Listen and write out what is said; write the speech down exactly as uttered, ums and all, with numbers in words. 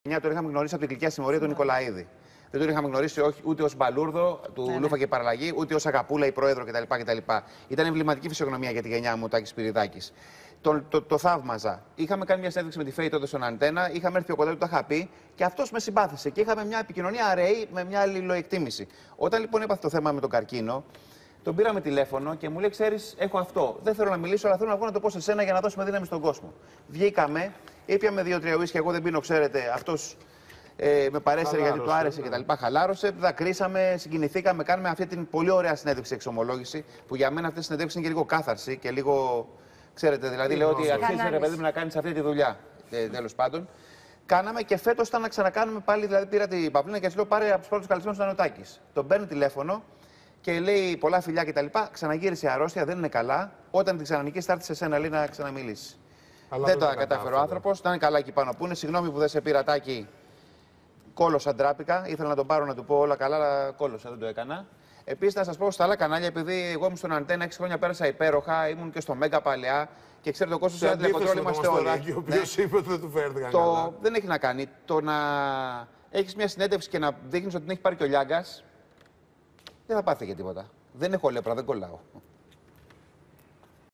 Τον είχαμε γνωρίσει από την Κλικιά Συμμορία τον Νικολαίδη. Δεν τον είχαμε γνωρίσει όχι, ούτε ως Μπαλούρδο του ναι, Λούφα ναι. και Παραλλαγή, ούτε ως Αγαπούλα ή πρόεδρο κτλ. κτλ. Ήταν εμβληματική φυσιογνωμία για τη γενιά μου, Τάκης Σπυριδάκης. Το, το, το θαύμαζα. Είχαμε κάνει μια συνέντευξη με τη Φέη τότε στον Αντένα, είχαμε έρθει ο κοντά του, τα είχα πει και αυτός με συμπάθησε. Και είχαμε μια επικοινωνία αραιή με μια αλληλοεκτίμηση. Όταν λοιπόν έπαθε το θέμα με τον καρκίνο, τον πήραμε τηλέφωνο και μου λέει: Ξέρεις, έχω αυτό. Δεν θέλω να μιλήσω, αλλά θέλω να βγω να το πω σε σένα για να δώσουμε δύναμη στον κόσμο. Βγήκαμε, ήπιαμε δύο-τρία ουίσκια. Εγώ δεν πίνω, ξέρετε, αυτός. Ε, με παρέσυρε γιατί του άρεσε ναι. κτλ. Χαλάρωσε, δακρύσαμε, συγκινηθήκαμε, κάναμε αυτή την πολύ ωραία συνέντευξη εξομολόγηση. Που για μένα αυτή η συνέντευξη είναι και λίγο κάθαρση και λίγο. Ξέρετε, δηλαδή λέω ότι αρχίζει ρε παιδί μου να κάνει αυτή τη δουλειά. Ε, Τέλος πάντων. Κάναμε και φέτος ήταν να ξανακάνουμε πάλι. Δηλαδή πήρα την Παυλίνα και τη λέω: Πάρε από του πρώτου καλεσμένου τον Νοτάκης. Τον παίρνει τηλέφωνο και λέει πολλά φιλιά κτλ. Ξαναγύρισε αρρώστια, δεν είναι καλά. Όταν την ξανανικήσει, θα έρθει σε σένα λέει να ξαναμιλήσει. Δεν τα κατάφερε ο άνθρωπο. Ήταν καλά εκεί πάνω που είναι. Συγγνώμη που δεν σε πήρα Τάκη. Κόλωσα, ντράπηκα. Ήθελα να τον πάρω να του πω όλα καλά, αλλά κόλωσα, δεν το έκανα. Επίσης, να σας πω στα άλλα κανάλια, επειδή εγώ ήμουν στον Αντένα έξι χρόνια, πέρασα υπέροχα, ήμουν και στο Μέγκα παλαιά και ξέρετε ο κόσμος είναι τηλεκοντρόλ, είμαστε όλοι. Ο οποίος είπε ότι δεν του φέρθηκαν το... καλά. Δεν έχει να κάνει. Το να έχεις μια συνέντευξη και να δείχνεις ότι την έχει πάρει και ο Λιάγκας, δεν θα πάθει και τίποτα. Δεν έχω λέπρα, δεν κολλάω.